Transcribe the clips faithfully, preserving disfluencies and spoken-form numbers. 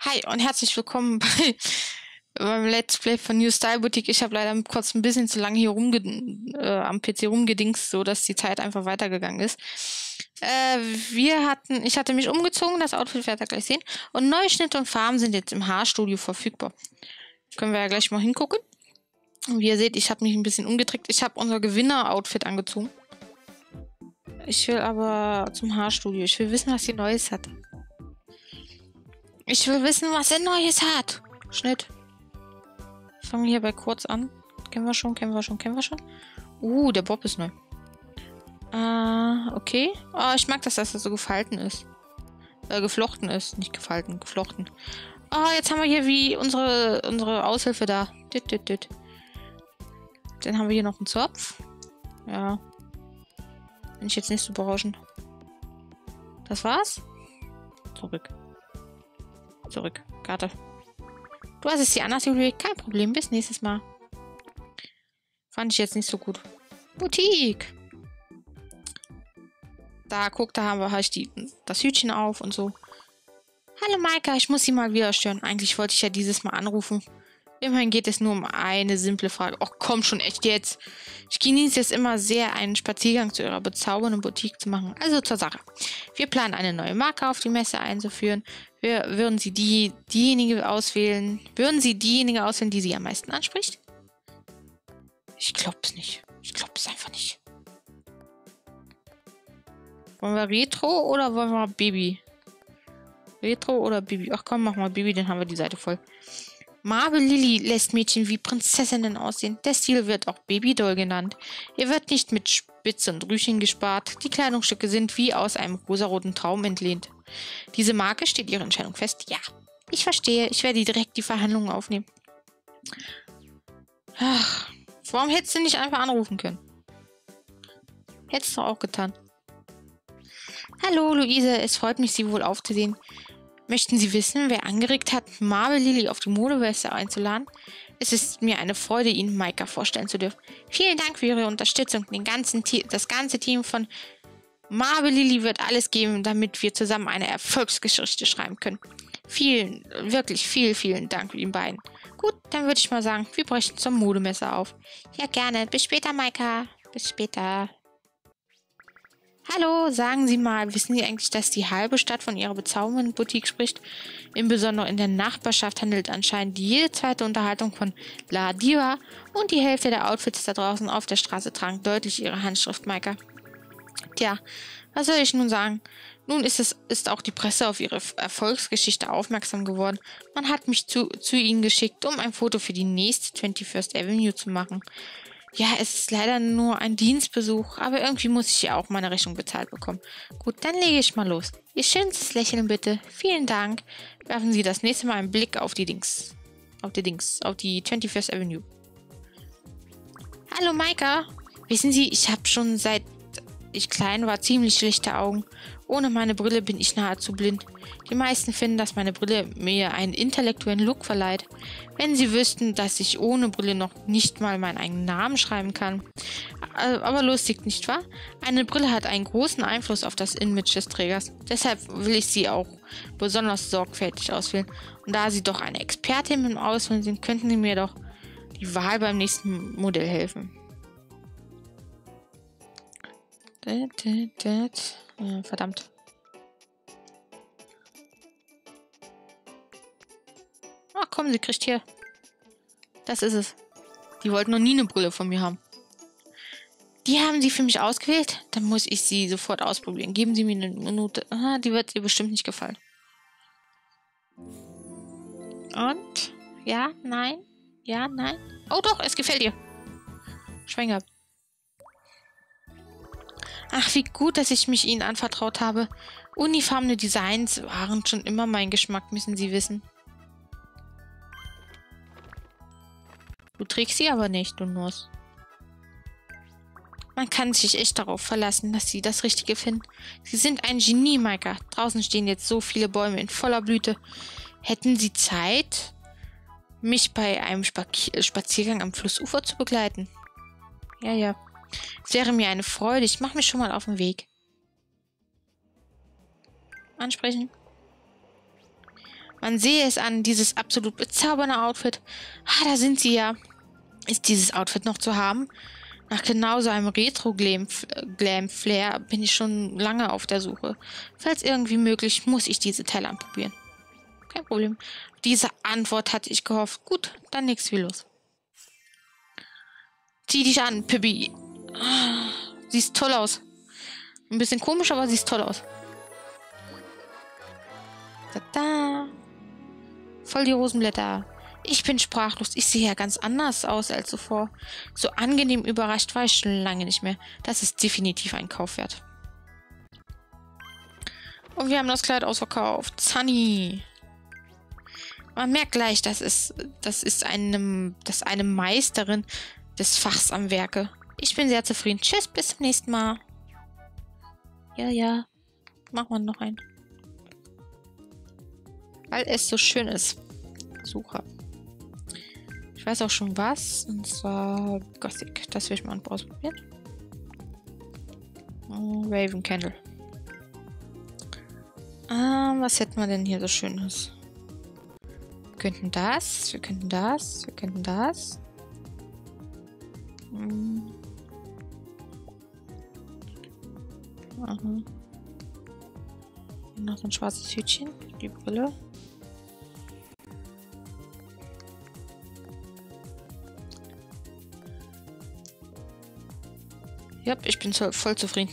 Hi und herzlich willkommen bei beim Let's Play von New Style Boutique. Ich habe leider kurz ein bisschen zu lange hier rumge äh, am P C rumgedingst, so dass die Zeit einfach weitergegangen ist. Äh, wir hatten, ich hatte mich umgezogen, das Outfit werdet ihr gleich sehen. Und neue Schnitte und Farben sind jetzt im Haarstudio verfügbar. Können wir ja gleich mal hingucken. Und wie ihr seht, ich habe mich ein bisschen umgetrickt. Ich habe unser Gewinner-Outfit angezogen. Ich will aber zum Haarstudio. Ich will wissen, was sie Neues hat. Ich will wissen, was er Neues hat. Schnitt. Fangen wir hierbei kurz an. Kennen wir schon, kennen wir schon, kennen wir schon. Uh, der Bob ist neu. Äh, okay. Oh, ich mag das, dass er so gefalten ist. Äh, geflochten ist. Nicht gefalten, geflochten. Oh, jetzt haben wir hier wie unsere, unsere Aushilfe da. Dit, dit, dit. Dann haben wir hier noch einen Zopf. Ja. Bin ich jetzt nicht so berauschend. Das war's? Zurück. Zurück. Karte. Du hast es dir anders überlegt. Kein Problem. Bis nächstes Mal. Fand ich jetzt nicht so gut. Boutique. Da, guck, da haben wir halt die, das Hütchen auf und so. Hallo Maika, ich muss Sie mal wieder stören. Eigentlich wollte ich ja dieses Mal anrufen. Immerhin geht es nur um eine simple Frage. Och, komm schon, echt jetzt. Ich genieße es immer sehr, einen Spaziergang zu Ihrer bezaubernden Boutique zu machen. Also zur Sache. Wir planen, eine neue Marke auf die Messe einzuführen. Wir, würden Sie die, diejenige auswählen? Würden Sie diejenige auswählen, die Sie am meisten anspricht? Ich glaub's nicht. Ich glaub's einfach nicht. Wollen wir Retro oder wollen wir Baby? Retro oder Baby? Ach komm, mach mal Baby, dann haben wir die Seite voll. Marble Lily lässt Mädchen wie Prinzessinnen aussehen. Der Stil wird auch Babydoll genannt. Ihr wird nicht mit Spitze und Rüschen gespart. Die Kleidungsstücke sind wie aus einem rosaroten Traum entlehnt. Diese Marke steht Ihre Entscheidung fest? Ja. Ich verstehe. Ich werde direkt die Verhandlungen aufnehmen. Ach, warum hättest du nicht einfach anrufen können? Hättest du auch getan. Hallo, Luise. Es freut mich, Sie wohl aufzusehen. Möchten Sie wissen, wer angeregt hat, Marble Lily auf die Modemesse einzuladen? Es ist mir eine Freude, Ihnen Maika vorstellen zu dürfen. Vielen Dank für Ihre Unterstützung. Den ganzen das ganze Team von Marble Lily wird alles geben, damit wir zusammen eine Erfolgsgeschichte schreiben können. Vielen, wirklich viel, vielen Dank Ihnen beiden. Gut, dann würde ich mal sagen, wir brechen zur Modemesse auf. Ja, gerne. Bis später, Maika. Bis später. Hallo, sagen Sie mal, wissen Sie eigentlich, dass die halbe Stadt von Ihrer bezaubernden Boutique spricht? Im Besonderen in der Nachbarschaft handelt anscheinend jede zweite Unterhaltung von La Diva und die Hälfte der Outfits da draußen auf der Straße tragen deutlich ihre Handschrift, Maika. Tja, was soll ich nun sagen? Nun ist es ist auch die Presse auf Ihre Erfolgsgeschichte aufmerksam geworden. Man hat mich zu, zu Ihnen geschickt, um ein Foto für die nächste twenty-first Avenue zu machen. Ja, es ist leider nur ein Dienstbesuch, aber irgendwie muss ich ja auch meine Rechnung bezahlt bekommen. Gut, dann lege ich mal los. Ihr schönstes Lächeln bitte. Vielen Dank. Werfen Sie das nächste Mal einen Blick auf die Dings. Auf die Dings. Auf die twenty-first Avenue. Hallo Maika. Wissen Sie, ich habe schon seit ich klein war ziemlich schlechte Augen. Ohne meine Brille bin ich nahezu blind. Die meisten finden, dass meine Brille mir einen intellektuellen Look verleiht. Wenn sie wüssten, dass ich ohne Brille noch nicht mal meinen eigenen Namen schreiben kann. Aber lustig, nicht wahr? Eine Brille hat einen großen Einfluss auf das Image des Trägers. Deshalb will ich sie auch besonders sorgfältig auswählen. Und da Sie doch eine Expertin im Auswählen sind, könnten Sie mir doch die Wahl beim nächsten Modell helfen. Ja, verdammt. Ach komm, sie kriegt hier. Das ist es. Die wollten noch nie eine Brille von mir haben. Die haben sie für mich ausgewählt? Dann muss ich sie sofort ausprobieren. Geben Sie mir eine Minute. Aha, die wird ihr bestimmt nicht gefallen. Und? Ja, nein? Ja, nein? Oh doch, es gefällt ihr. Schwein Ach, wie gut, dass ich mich Ihnen anvertraut habe. Unifarbene Designs waren schon immer mein Geschmack, müssen Sie wissen. Du trägst sie aber nicht, du Nuss. Man kann sich echt darauf verlassen, dass Sie das Richtige finden. Sie sind ein Genie, Maika. Draußen stehen jetzt so viele Bäume in voller Blüte. Hätten Sie Zeit, mich bei einem Spaziergang am Flussufer zu begleiten? Ja, ja. Es wäre mir eine Freude. Ich mache mich schon mal auf den Weg. Ansprechen. Man sehe es an, dieses absolut bezaubernde Outfit. Ah, da sind sie ja. Ist dieses Outfit noch zu haben? Nach genau so einem Retro-Glam-Flair bin ich schon lange auf der Suche. Falls irgendwie möglich, muss ich diese Teile anprobieren. Kein Problem. Diese Antwort hatte ich gehofft. Gut, dann nichts wie los. Zieh dich an, Pippi. Ah, siehst toll aus. Ein bisschen komisch, aber siehst toll aus. Tada. Voll die Rosenblätter. Ich bin sprachlos. Ich sehe ja ganz anders aus als zuvor. So angenehm überrascht war ich schon lange nicht mehr. Das ist definitiv ein Kauf wert. Und wir haben das Kleid ausverkauft. Sunny. Man merkt gleich, das ist, das ist einem, das ist eine Meisterin des Fachs am Werke. Ich bin sehr zufrieden. Tschüss, bis zum nächsten Mal. Ja, ja. Machen wir noch einen. Weil es so schön ist. Suche. Ich weiß auch schon was. Und zwar Gothic. Das will ich mal ausprobieren. Oh, Raven Candle. Ah, was hätten wir denn hier so Schönes? Wir könnten das. Wir könnten das. Wir könnten das. Hm. Aha. Noch so ein schwarzes Hütchen. Die Brille. Ja, ich bin so voll zufrieden.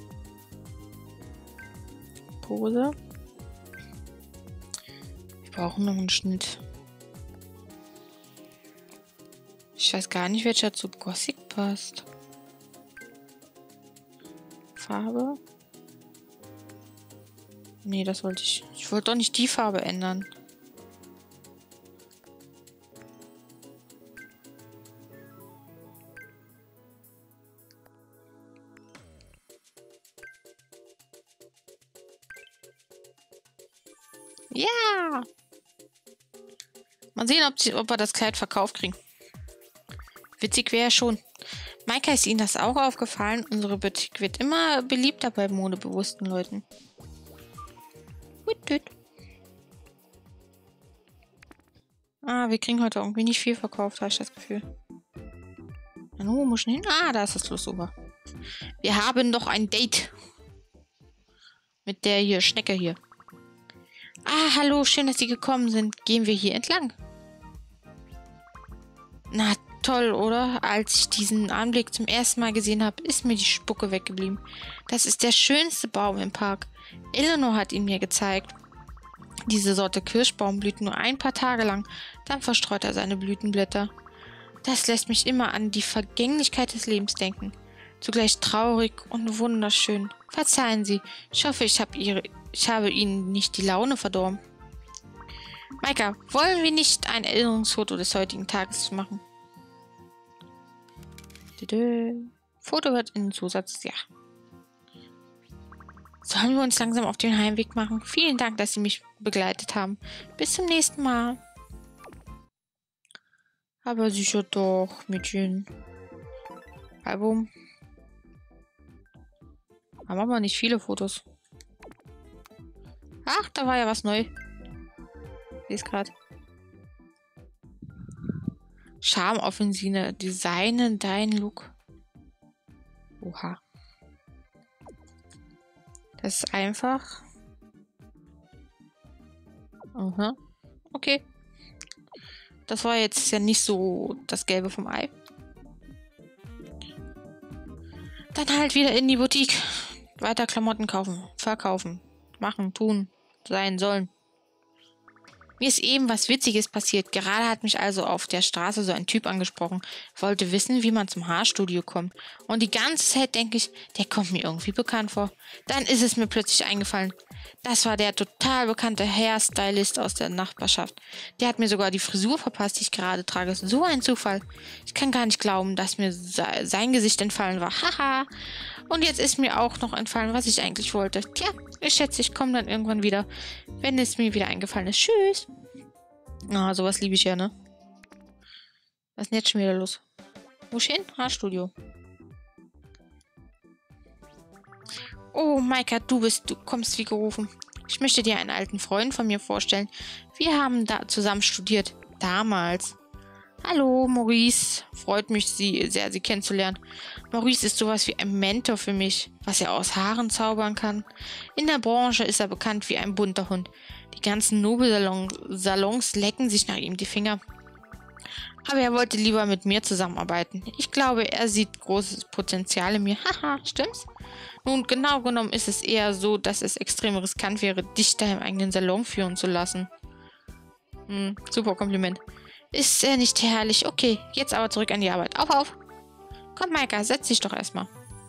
Pose. Wir brauchen noch einen Schnitt. Ich weiß gar nicht, welcher zu Gothic passt. Farbe. Nee, das wollte ich. Ich wollte doch nicht die Farbe ändern. Ja! Mal sehen, ob, sie, ob wir das Kleid verkauft kriegen. Witzig wäre schon. Maika, ist Ihnen das auch aufgefallen? Unsere Boutique wird immer beliebter bei modebewussten Leuten. Ah, wir kriegen heute irgendwie nicht viel verkauft, habe ich das Gefühl. Na, wo muss ich hin? Ah, da ist das Flussufer. Wir haben doch ein Date. Mit der hier, Schnecke hier. Ah, hallo, schön, dass Sie gekommen sind. Gehen wir hier entlang? Na, toll, oder? Als ich diesen Anblick zum ersten Mal gesehen habe, ist mir die Spucke weggeblieben. Das ist der schönste Baum im Park. Eleanor hat ihn mir gezeigt. Diese Sorte Kirschbaum blüht nur ein paar Tage lang, dann verstreut er seine Blütenblätter. Das lässt mich immer an die Vergänglichkeit des Lebens denken. Zugleich traurig und wunderschön. Verzeihen Sie, ich hoffe, ich, hab ihre, ich habe Ihnen nicht die Laune verdorben. Maika, wollen wir nicht ein Erinnerungsfoto des heutigen Tages machen? Foto wird in den Zusatz, ja. Sollen wir uns langsam auf den Heimweg machen? Vielen Dank, dass Sie mich begleitet haben. Bis zum nächsten Mal. Aber sicher doch, Mädchen. Album. Haben aber nicht viele Fotos. Ach, da war ja was neu. Ich sehe gerade. Charmoffensive. Designen dein Look. Oha. Das ist einfach. Aha. Okay. Das war jetzt ja nicht so das Gelbe vom Ei. Dann halt wieder in die Boutique. Weiter Klamotten kaufen, verkaufen, machen, tun, sein sollen. Mir ist eben was Witziges passiert. Gerade hat mich also auf der Straße so ein Typ angesprochen. Wollte wissen, wie man zum Haarstudio kommt. Und die ganze Zeit denke ich, der kommt mir irgendwie bekannt vor. Dann ist es mir plötzlich eingefallen. Das war der total bekannte Hairstylist aus der Nachbarschaft. Der hat mir sogar die Frisur verpasst, die ich gerade trage. So ein Zufall. Ich kann gar nicht glauben, dass mir sein Gesicht entfallen war. Haha. Und jetzt ist mir auch noch entfallen, was ich eigentlich wollte. Tja, ich schätze, ich komme dann irgendwann wieder, wenn es mir wieder eingefallen ist. Tschüss. Ah, sowas liebe ich ja, ne? Was ist denn jetzt schon wieder los? Wo ist hin? Haarstudio. Oh, Maika, du bist, du kommst wie gerufen. Ich möchte dir einen alten Freund von mir vorstellen. Wir haben da zusammen studiert. Damals. Hallo, Maurice. Freut mich Sie sehr, Sie kennenzulernen. Maurice ist sowas wie ein Mentor für mich, was er aus Haaren zaubern kann. In der Branche ist er bekannt wie ein bunter Hund. Die ganzen Nobelsalons lecken sich nach ihm die Finger. Aber er wollte lieber mit mir zusammenarbeiten. Ich glaube, er sieht großes Potenzial in mir. Haha, stimmt's? Nun, genau genommen ist es eher so, dass es extrem riskant wäre, dich da im eigenen Salon führen zu lassen. Hm, super Kompliment. Ist er nicht herrlich? Okay, jetzt aber zurück an die Arbeit. Auf, auf! Komm, Maika, setz dich doch erstmal.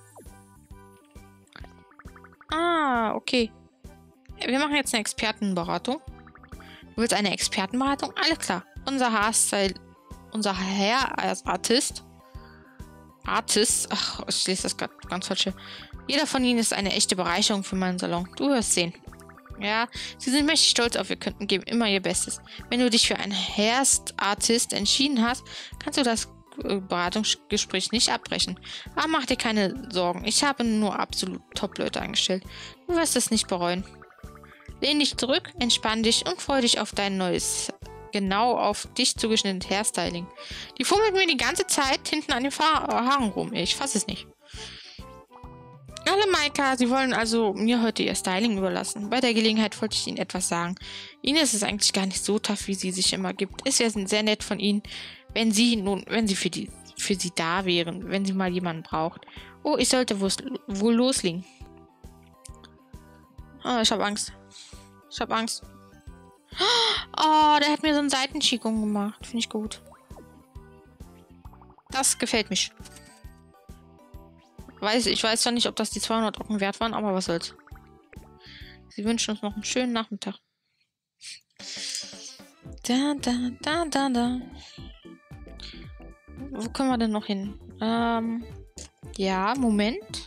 Ah, okay. Wir machen jetzt eine Expertenberatung. Du willst eine Expertenberatung? Alles klar. Unser Haarstyle, unser Hair-Artist. Artist, ach, ich lese das gerade ganz falsch. Jeder von ihnen ist eine echte Bereicherung für meinen Salon. Du wirst sehen. Ja, sie sind mächtig stolz auf ihr Kunden und geben immer ihr Bestes. Wenn du dich für einen Hair-Artist entschieden hast, kannst du das Beratungsgespräch nicht abbrechen. Aber mach dir keine Sorgen. Ich habe nur absolut Top-Leute eingestellt. Du wirst es nicht bereuen. Lehn dich zurück, entspann dich und freu dich auf dein neues, genau auf dich zugeschnittenes Hairstyling. Die fummelt mir die ganze Zeit hinten an den Fa- Haaren rum. Ich fasse es nicht. Hallo Maika, Sie wollen also mir heute Ihr Styling überlassen. Bei der Gelegenheit wollte ich Ihnen etwas sagen. Ihnen ist es eigentlich gar nicht so tough, wie sie sich immer gibt. Es wäre sehr nett von Ihnen, wenn Sie nun, wenn Sie für die, für Sie da wären, wenn Sie mal jemanden braucht. Oh, ich sollte wohl loslegen. Oh, ich habe Angst. Ich habe Angst. Oh, der hat mir so einen Seitenqigong gemacht. Finde ich gut. Das gefällt mich. Weiß, ich weiß zwar nicht, ob das die zweihundert Ocken wert waren, aber was soll's. Sie wünschen uns noch einen schönen Nachmittag. Da, da, da, da, da. Wo können wir denn noch hin? Ähm, ja, Moment.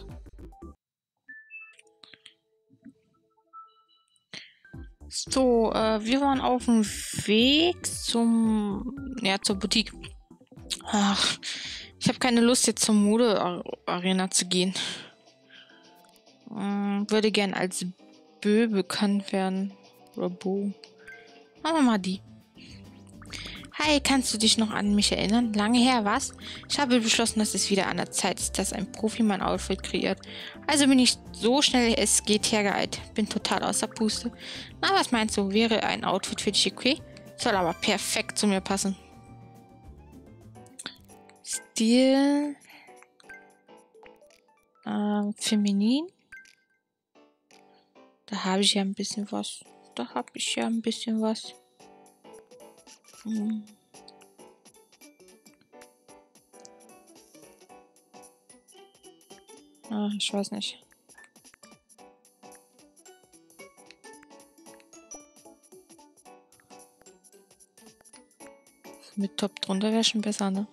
So, äh, wir waren auf dem Weg zum, ja, zur Boutique. Ach, ich habe keine Lust, jetzt zur Mode-Arena zu gehen. Hm, würde gern als Bö bekannt werden. Oder Bo. Machen wir mal die. Hi, kannst du dich noch an mich erinnern? Lange her, was? Ich habe beschlossen, dass es wieder an der Zeit ist, dass ein Profi mein Outfit kreiert. Also bin ich so schnell es geht hergeeilt. Bin total außer Puste. Na, was meinst du? Wäre ein Outfit für dich okay? Soll aber perfekt zu mir passen. Stil. Ähm, feminin. Da habe ich ja ein bisschen was. Da habe ich ja ein bisschen was. Hm. Ah, ich weiß nicht. Mit Top drunter wäre schon besser, ne?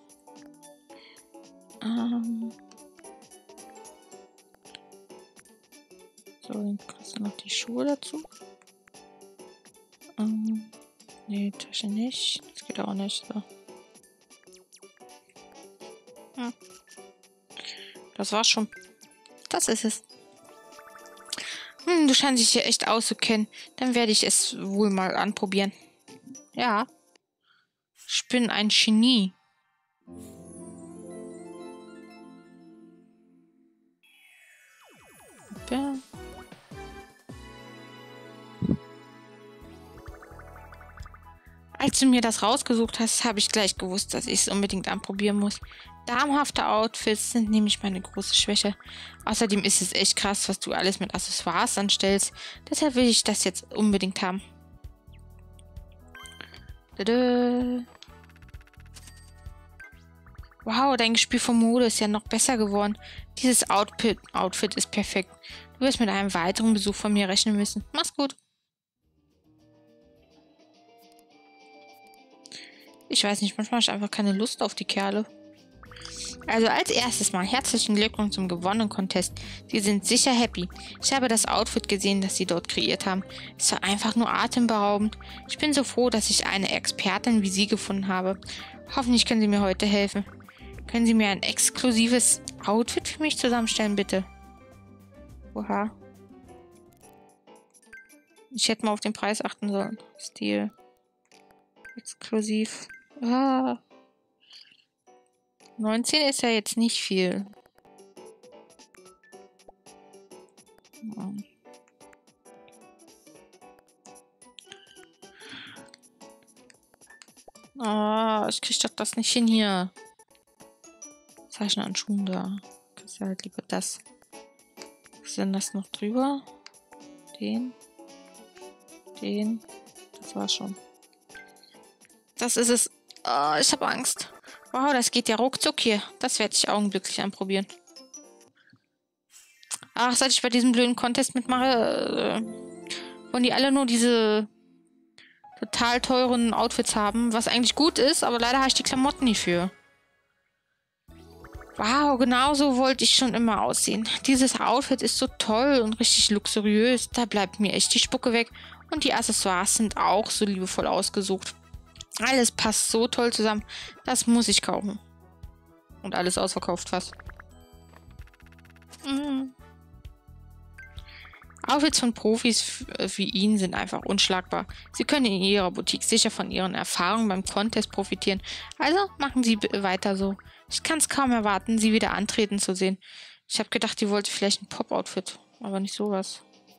Ähm. So, dann kriegst du noch die Schuhe dazu. Ähm. Nee, Tasche nicht. Das geht auch nicht. So. Hm. Das war's schon. Das ist es. Hm, du scheinst dich hier echt auszukennen. Dann werde ich es wohl mal anprobieren. Ja. Ich bin ein Genie. Ja. Als du mir das rausgesucht hast, habe ich gleich gewusst, dass ich es unbedingt anprobieren muss. Damenhafte Outfits sind nämlich meine große Schwäche. Außerdem ist es echt krass, was du alles mit Accessoires anstellst. Deshalb will ich das jetzt unbedingt haben. Tada. Wow, dein Gespür für Mode ist ja noch besser geworden. Dieses Outfit, Outfit ist perfekt. Du wirst mit einem weiteren Besuch von mir rechnen müssen. Mach's gut. Ich weiß nicht, manchmal habe ich einfach keine Lust auf die Kerle. Also als erstes mal herzlichen Glückwunsch zum gewonnenen Contest. Sie sind sicher happy. Ich habe das Outfit gesehen, das Sie dort kreiert haben. Es war einfach nur atemberaubend. Ich bin so froh, dass ich eine Expertin wie Sie gefunden habe. Hoffentlich können Sie mir heute helfen. Können Sie mir ein exklusives Outfit für mich zusammenstellen, bitte? Oha. Ich hätte mal auf den Preis achten sollen. Stil. Exklusiv. Ah. neunzehn ist ja jetzt nicht viel. Ah, ich krieg doch das nicht hin hier. Zeichen an Schuhen da. Kriegst du halt lieber das. Was ist denn das noch drüber? Den. Den. Das war's schon. Das ist es. Oh, ich habe Angst. Wow, das geht ja ruckzuck hier. Das werde ich augenblicklich anprobieren. Ach, seit ich bei diesem blöden Contest mitmache, äh, wollen die alle nur diese total teuren Outfits haben, was eigentlich gut ist, aber leider habe ich die Klamotten nicht für. Wow, genau so wollte ich schon immer aussehen. Dieses Outfit ist so toll und richtig luxuriös. Da bleibt mir echt die Spucke weg. Und die Accessoires sind auch so liebevoll ausgesucht. Alles passt so toll zusammen. Das muss ich kaufen. Und alles ausverkauft fast. Mhm. Outfits von Profis wie ihn sind einfach unschlagbar. Sie können in ihrer Boutique sicher von ihren Erfahrungen beim Contest profitieren. Also machen Sie weiter so. Ich kann es kaum erwarten, Sie wieder antreten zu sehen. Ich habe gedacht, die wollte vielleicht ein Pop-Outfit, aber nicht sowas.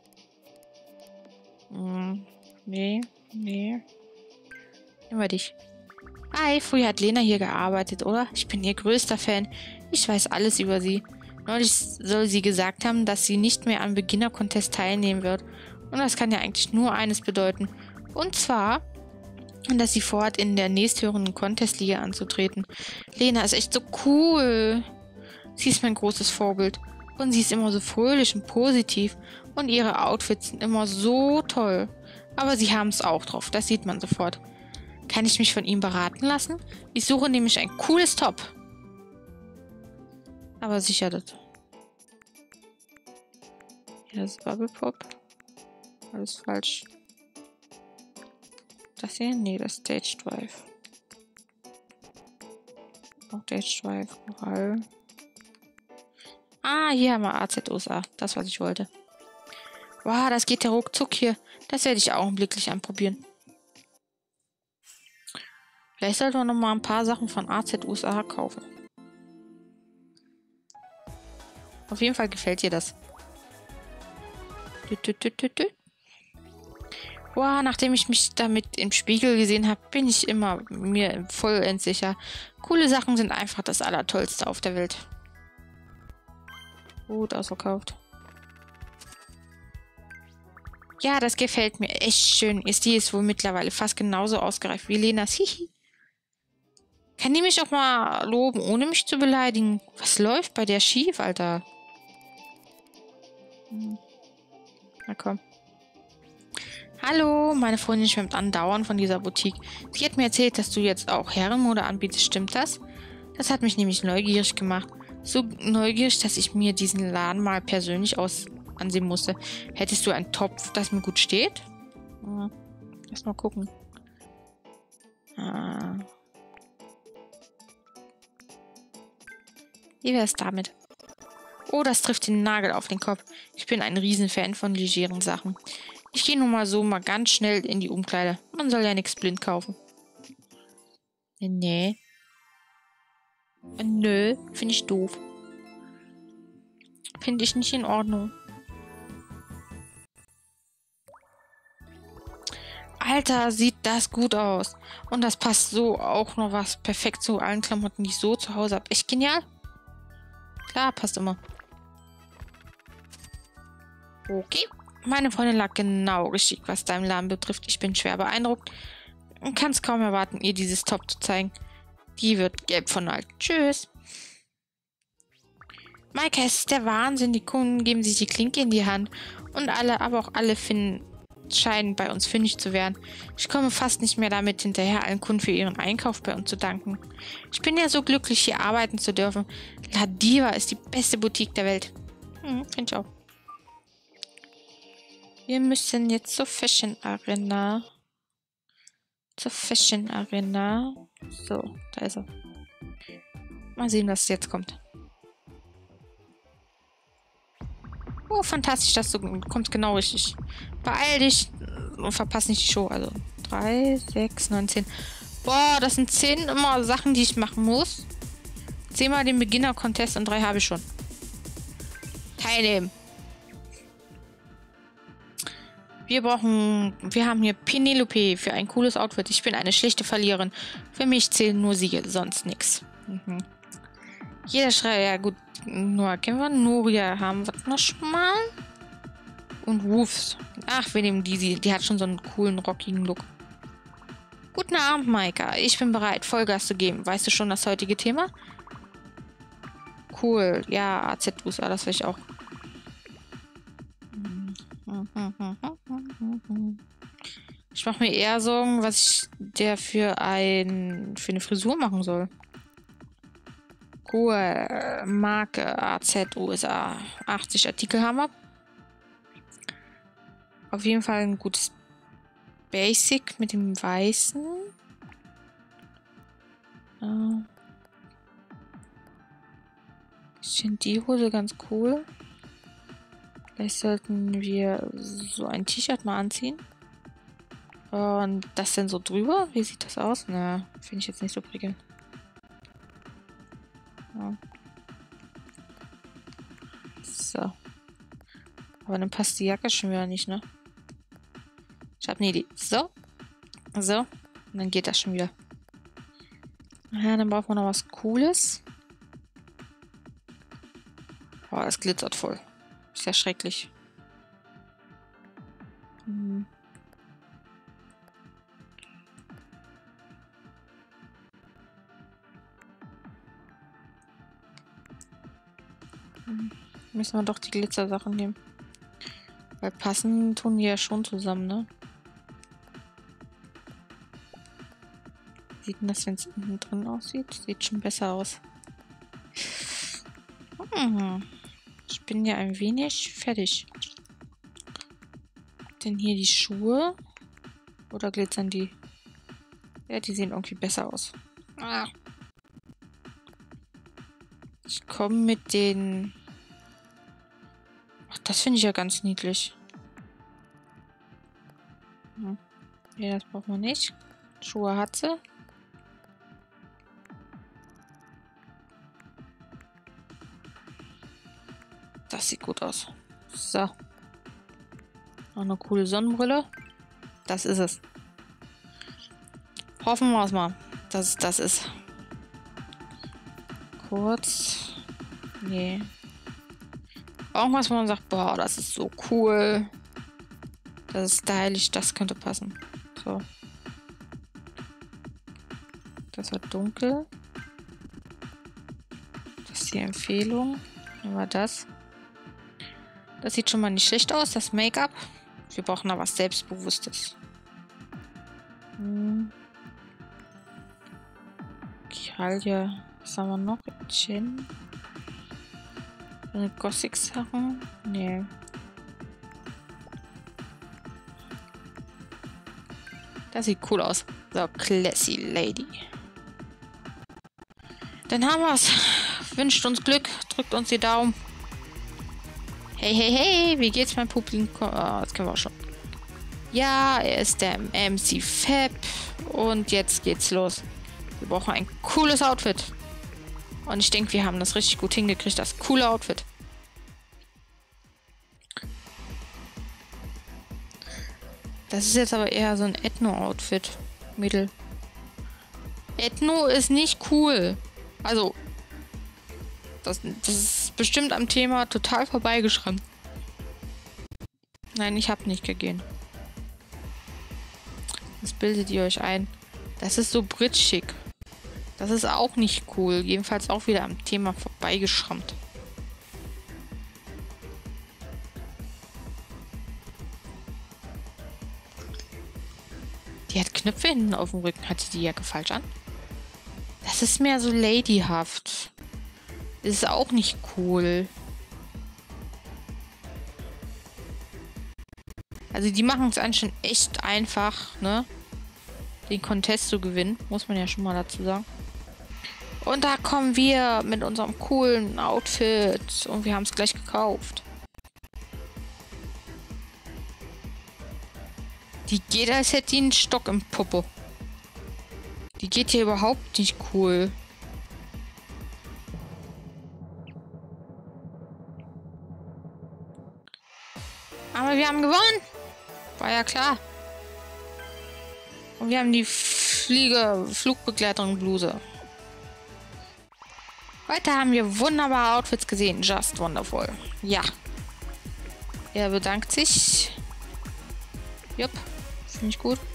Hm, nee, nee. Nehmen wir dich. Hi, früher hat Lena hier gearbeitet, oder? Ich bin ihr größter Fan. Ich weiß alles über sie. Neulich soll sie gesagt haben, dass sie nicht mehr am Beginner-Contest teilnehmen wird. Und das kann ja eigentlich nur eines bedeuten. Und zwar, dass sie vorhat, in der nächsthöheren Contest-Liga anzutreten. Lena ist echt so cool. Sie ist mein großes Vorbild. Und sie ist immer so fröhlich und positiv. Und ihre Outfits sind immer so toll. Aber sie haben es auch drauf, das sieht man sofort. Kann ich mich von ihm beraten lassen? Ich suche nämlich ein cooles Top. Aber sicher das. Hier das Bubble Pop. Alles falsch. Das hier? Nee, das Stage Drive. Auch Stage Drive. Korall. Ah, hier haben wir A Z U S A. Das, was ich wollte. Wow, das geht ja ruckzuck hier. Das werde ich augenblicklich anprobieren. Vielleicht sollten wir noch mal ein paar Sachen von A Z U S A kaufen. Auf jeden Fall gefällt dir das. Wow, nachdem ich mich damit im Spiegel gesehen habe, bin ich immer mir vollends sicher. Coole Sachen sind einfach das Allertollste auf der Welt. Gut ausverkauft. Ja, das gefällt mir echt schön. Ihr Stil ist wohl mittlerweile fast genauso ausgereift wie Lenas. Hihi. Kann die mich auch mal loben, ohne mich zu beleidigen? Was läuft bei der schief, Alter? Hm. Na komm. Hallo, meine Freundin schwärmt andauernd von dieser Boutique. Sie hat mir erzählt, dass du jetzt auch Herrenmode anbietest. Stimmt das? Das hat mich nämlich neugierig gemacht. So neugierig, dass ich mir diesen Laden mal persönlich aus ansehen musste. Hättest du einen Topf, das mir gut steht? Hm. Lass mal gucken. Ah. Wie wäre es damit? Oh, das trifft den Nagel auf den Kopf. Ich bin ein Riesenfan von legeren Sachen. Ich gehe nun mal so mal ganz schnell in die Umkleide. Man soll ja nichts blind kaufen. Nee. Nö, finde ich doof. Finde ich nicht in Ordnung. Alter, sieht das gut aus. Und das passt so auch noch was perfekt zu allen Klamotten, die ich so zu Hause habe. Echt genial. Klar, passt immer. Okay. Meine Freundin lag genau richtig, was deinen Laden betrifft. Ich bin schwer beeindruckt und kann es kaum erwarten, ihr dieses Top zu zeigen. Die wird gelb von alt. Tschüss. Maike, es ist der Wahnsinn. Die Kunden geben sich die Klinke in die Hand. Und alle, aber auch alle finden, scheinen bei uns fündig zu werden. Ich komme fast nicht mehr damit hinterher, allen Kunden für ihren Einkauf bei uns zu danken. Ich bin ja so glücklich, hier arbeiten zu dürfen. La Diva ist die beste Boutique der Welt. Hm, finde ich auch. Wir müssen jetzt zur Fashion Arena. Zur Fashion Arena. So, da ist er. Mal sehen, was jetzt kommt. Oh, fantastisch, dass du kommst genau richtig. Beeil dich und verpass nicht die Show. Also drei, sechs, neun, zehn. Boah, das sind zehn immer Sachen, die ich machen muss. Zehnmal den Beginner-Contest und drei habe ich schon. Teilnehmen. Wir brauchen... Wir haben hier Penelope für ein cooles Outfit. Ich bin eine schlechte Verliererin. Für mich zählen nur Siege, sonst nichts. Mhm. Jeder Schreiber... Ja gut, nur kennen wir. Nuria haben wir noch schon mal. Und Woofs. Ach, wir nehmen die. Die hat schon so einen coolen, rockigen Look. Guten Abend, Maika. Ich bin bereit, Vollgas zu geben. Weißt du schon das heutige Thema? Cool. Ja, A Z U S A, das will ich auch. Ich mache mir eher Sorgen, was ich der für ein für eine Frisur machen soll. Cool. Marke A Z U S A. achtzig Artikel haben wir. Auf jeden Fall ein gutes Basic mit dem Weißen. Äh. Ich finde die Hose ganz cool. Vielleicht sollten wir so ein T-Shirt mal anziehen. Und das denn so drüber? Wie sieht das aus? Na, finde ich jetzt nicht so prickelnd. Ja. So. Aber dann passt die Jacke schon wieder nicht, ne? Ich habe eine Idee. So. So. Und dann geht das schon wieder. Ja, dann brauchen wir noch was Cooles. Boah, das glitzert voll. Ist ja schrecklich. Hm. Hm. Müssen wir doch die Glitzersachen nehmen. Weil passen tun die ja schon zusammen, ne? Sieht denn das, wenn es innen drin aussieht? Sieht schon besser aus. Hm. Ich bin ja ein wenig fertig. Denn hier die Schuhe. Oder glitzern die? Ja, die sehen irgendwie besser aus. Ah. Ich komme mit den... Ach, das finde ich ja ganz niedlich. Hm. Ja, das brauchen wir nicht. Schuhe hat sie. Das sieht gut aus. So. Noch eine coole Sonnenbrille. Das ist es. Hoffen wir es mal, dass es das ist. Kurz. Nee. Irgendwas, wo man sagt, boah, das ist so cool. Das ist stylisch, das könnte passen. So. Das wird dunkel. Das ist die Empfehlung. Nehmen wir das. Das sieht schon mal nicht schlecht aus, das Make-up. Wir brauchen da was Selbstbewusstes. Hm. Kialia. Was haben wir noch? Chin. Eine Gothic-Sachen? Nee. Das sieht cool aus. So, classy lady. Dann haben wir's. Wünscht uns Glück, drückt uns die Daumen. Hey, hey, hey, wie geht's mein Publikum? Oh, das können wir auch schon. Ja, er ist der M C Fab. Und jetzt geht's los. Wir brauchen ein cooles Outfit. Und ich denke, wir haben das richtig gut hingekriegt, das coole Outfit. Das ist jetzt aber eher so ein Ethno-Outfit. Mädel. Ethno ist nicht cool. Also, das, das ist bestimmt am Thema total vorbeigeschrammt. Nein, ich habe nicht gegeben. Was bildet ihr euch ein? Das ist so britschig. Das ist auch nicht cool. Jedenfalls auch wieder am Thema vorbeigeschrammt. Die hat Knöpfe hinten auf dem Rücken. Hat sie die Jacke falsch an? Das ist mehr so ladyhaft. Das ist auch nicht cool. Also die machen es eigentlich schon echt einfach, ne? Den Contest zu gewinnen. Muss man ja schon mal dazu sagen. Und da kommen wir mit unserem coolen Outfit. Und wir haben es gleich gekauft. Die geht, als hätte die einen Stock im Popo. Die geht hier überhaupt nicht cool. Aber wir haben gewonnen. War ja klar. Und wir haben die Fliege Flugbegleiterin Bluse. Weiter haben wir wunderbare Outfits gesehen. Just wonderful. Ja. Er bedankt sich. Jupp. Finde ich gut.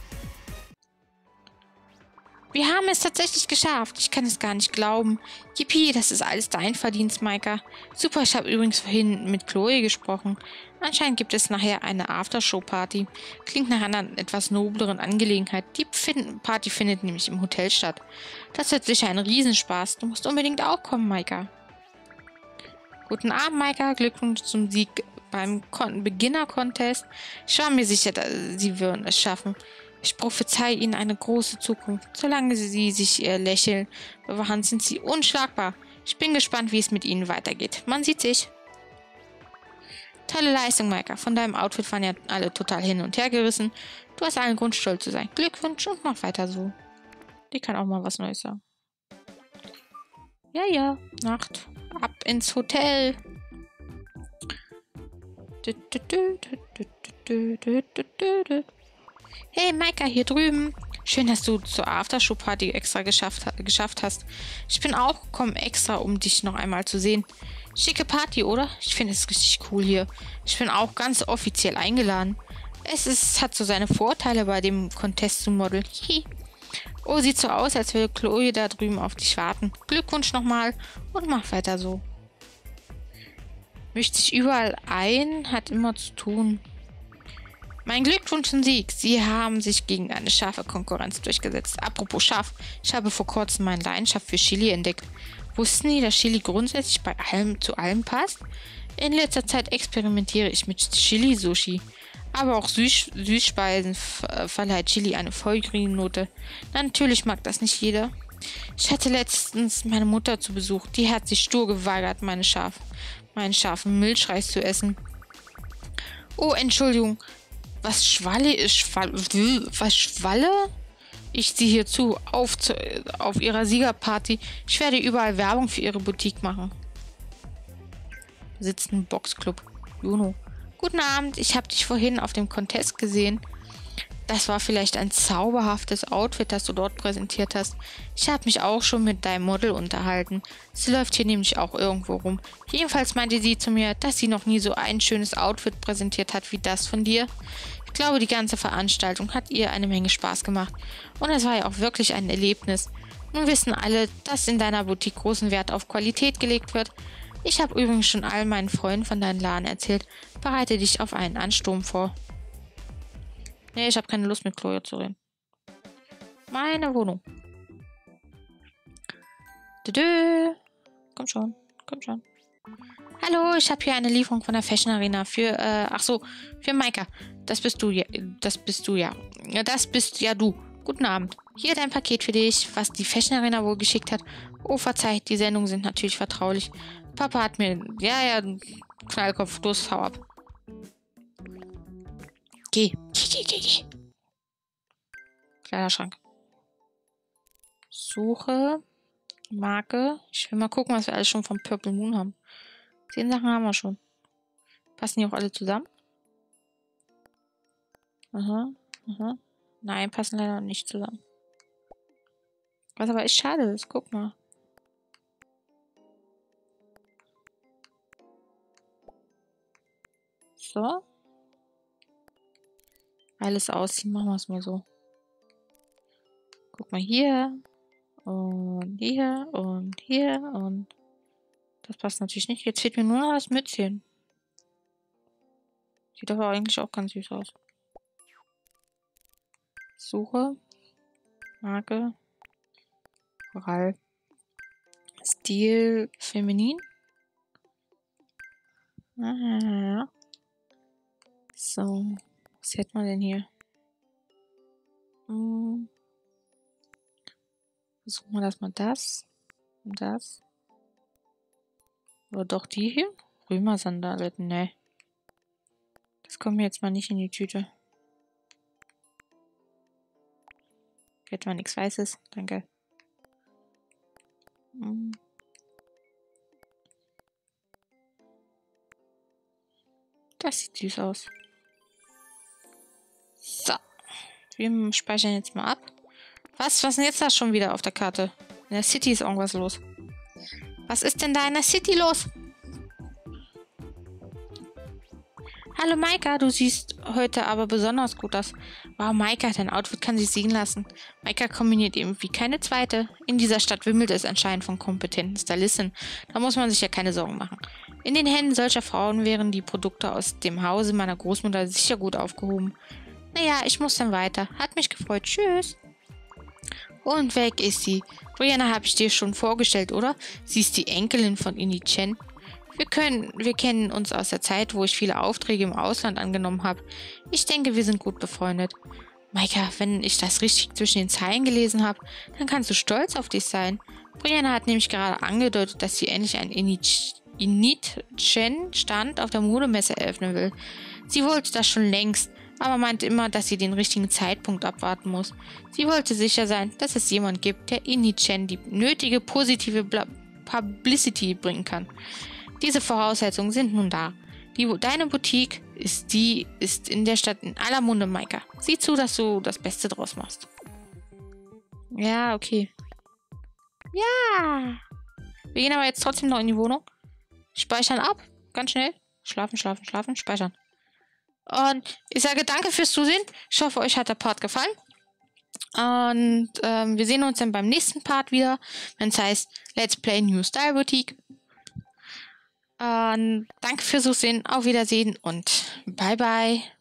Wir haben es tatsächlich geschafft. Ich kann es gar nicht glauben. Yippie, das ist alles dein Verdienst, Maika. Super, ich habe übrigens vorhin mit Chloe gesprochen. Anscheinend gibt es nachher eine Aftershow-Party. Klingt nach einer etwas nobleren Angelegenheit. Die fin- Party findet nämlich im Hotel statt. Das wird sicher ein Riesenspaß. Du musst unbedingt auch kommen, Maika. Guten Abend, Maika. Glückwunsch zum Sieg beim Kon- Beginner-Contest. Ich war mir sicher, dass Sie würden es schaffen. Ich prophezei Ihnen eine große Zukunft. Solange Sie sich ihr Lächeln bewahren, sind Sie unschlagbar. Ich bin gespannt, wie es mit Ihnen weitergeht. Man sieht sich. Tolle Leistung, Maika. Von deinem Outfit waren ja alle total hin und her gerissen. Du hast allen Grund, stolz zu sein. Glückwunsch und mach weiter so. Die kann auch mal was Neues sagen. Ja, ja. Nacht. Ab ins Hotel. Hey, Maika, hier drüben. Schön, dass du zur Aftershow-Party extra geschafft, geschafft hast. Ich bin auch gekommen extra, um dich noch einmal zu sehen. Schicke Party, oder? Ich finde es richtig cool hier. Ich bin auch ganz offiziell eingeladen. Es ist, hat so seine Vorteile bei dem Contest zu Model. Hihi. Oh, sieht so aus, als würde Chloe da drüben auf dich warten. Glückwunsch nochmal und mach weiter so. Mischt sich überall ein, hat immer zu tun. Mein Glückwunsch und Sieg. Sie haben sich gegen eine scharfe Konkurrenz durchgesetzt. Apropos scharf, ich habe vor kurzem meine Leidenschaft für Chili entdeckt. Wussten Sie, dass Chili grundsätzlich bei allem zu allem passt? In letzter Zeit experimentiere ich mit Chili-Sushi. Aber auch Süß Süßspeisen verleiht Chili eine feurige Note. Natürlich mag das nicht jeder. Ich hatte letztens meine Mutter zu Besuch. Die hat sich stur geweigert, meine scharf, meinen scharfen Milchreis zu essen. Oh, Entschuldigung. Was Schwalle ist? Schwalle, was Schwalle? Ich ziehe hier zu, auf, zu, auf ihrer Siegerparty. Ich werde überall Werbung für ihre Boutique machen. Sitzt im Boxclub. Juno. Guten Abend, ich habe dich vorhin auf dem Contest gesehen. Das war vielleicht ein zauberhaftes Outfit, das du dort präsentiert hast. Ich habe mich auch schon mit deinem Model unterhalten. Sie läuft hier nämlich auch irgendwo rum. Jedenfalls meinte sie zu mir, dass sie noch nie so ein schönes Outfit präsentiert hat wie das von dir. Ich glaube, die ganze Veranstaltung hat ihr eine Menge Spaß gemacht. Und es war ja auch wirklich ein Erlebnis. Nun wissen alle, dass in deiner Boutique großen Wert auf Qualität gelegt wird. Ich habe übrigens schon all meinen Freunden von deinem Laden erzählt. Bereite dich auf einen Ansturm vor. Nee, ich habe keine Lust mit Chloe zu reden. Meine Wohnung. Dö. Komm schon, komm schon. Hallo, ich habe hier eine Lieferung von der Fashion Arena für, äh, ach so, für Maika. Das bist du ja, das bist du ja. Das bist ja du. Guten Abend. Hier dein Paket für dich, was die Fashion Arena wohl geschickt hat. Oh, verzeiht, die Sendungen sind natürlich vertraulich. Papa hat mir, ja, ja, Knallkopf, los, hau ab. Geh, geh, geh, geh, geh. Kleiderschrank. Suche. Marke. Ich will mal gucken, was wir alles schon vom Purple Moon haben. Zehn Sachen haben wir schon. Passen die auch alle zusammen? Aha, aha. Nein, passen leider nicht zusammen. Was aber echt schade ist. Guck mal. So. Alles ausziehen. Machen wir es mal so. Guck mal hier. Und hier. Und hier. Und das passt natürlich nicht. Jetzt fehlt mir nur noch das Mützchen. Sieht aber eigentlich auch ganz süß aus. Suche. Marke. Oral. Stil. Feminin. Ah. So. Was hätten wir denn hier? Hm. Versuchen wir das mal das. Und das. Oder doch die hier? Römer-Sandaletten, ne. Das kommt mir jetzt mal nicht in die Tüte. Ich hätte mal nichts Weißes. Danke. Hm. Das sieht süß aus. So. Wir speichern jetzt mal ab. Was? Was ist denn jetzt da schon wieder auf der Karte? In der City ist irgendwas los. Was ist denn da in der City los? Hallo Maika, du siehst heute aber besonders gut aus. Wow, Maika, dein Outfit kann sich sehen lassen. Maika kombiniert eben wie keine zweite. In dieser Stadt wimmelt es anscheinend von kompetenten Stylisten. Da muss man sich ja keine Sorgen machen. In den Händen solcher Frauen wären die Produkte aus dem Hause meiner Großmutter sicher gut aufgehoben. Naja, ich muss dann weiter. Hat mich gefreut. Tschüss. Und weg ist sie. Brianna habe ich dir schon vorgestellt, oder? Sie ist die Enkelin von Inni Chen. Wir können, wir kennen uns aus der Zeit, wo ich viele Aufträge im Ausland angenommen habe. Ich denke, wir sind gut befreundet. Maika, wenn ich das richtig zwischen den Zeilen gelesen habe, dann kannst du stolz auf dich sein. Brianna hat nämlich gerade angedeutet, dass sie endlich einen Inni Chen Stand auf der Modemesse eröffnen will. Sie wollte das schon längst, aber meint immer, dass sie den richtigen Zeitpunkt abwarten muss. Sie wollte sicher sein, dass es jemand gibt, der Inni Chen die nötige positive Bla Publicity bringen kann. Diese Voraussetzungen sind nun da. Die, deine Boutique ist die ist in der Stadt in aller Munde, Maika. Sieh zu, dass du das Beste draus machst. Ja, okay. Ja. Wir gehen aber jetzt trotzdem noch in die Wohnung. Speichern ab. Ganz schnell. Schlafen, schlafen, schlafen. Speichern. Und ich sage danke fürs Zusehen. Ich hoffe, euch hat der Part gefallen. Und ähm, wir sehen uns dann beim nächsten Part wieder, wenn es heißt Let's Play New Style Boutique. Und danke fürs Zusehen. Auf Wiedersehen und bye bye.